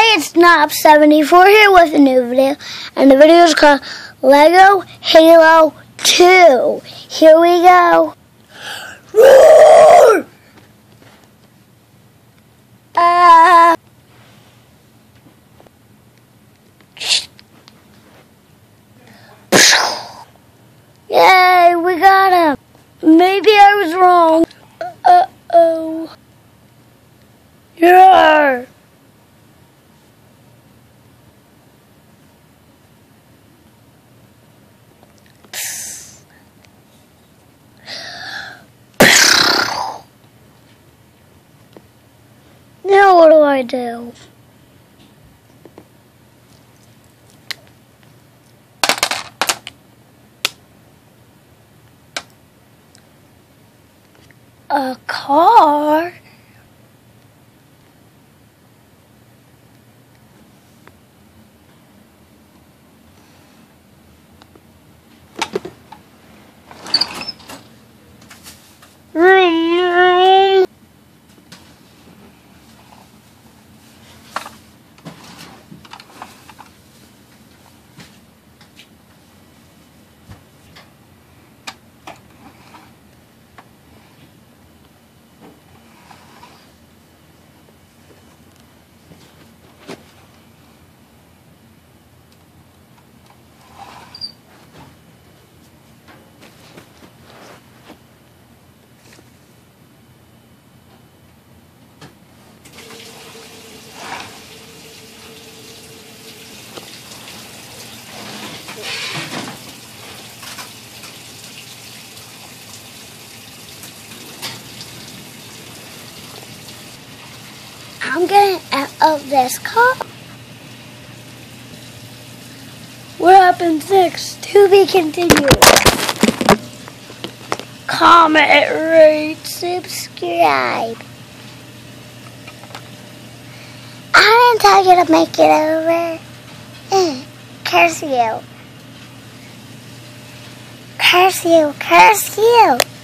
it's Knob74 here with a new video, and the video is called Lego Halo 2. Here we go. Roar! Yay, we got him. Maybe I was wrong. Uh-oh. Yeah. Now what do I do? A car? I'm getting out of this car. What happens next? To be continued. Comment, rate, subscribe. I didn't tell you to make it over. Curse you. Curse you. Curse you.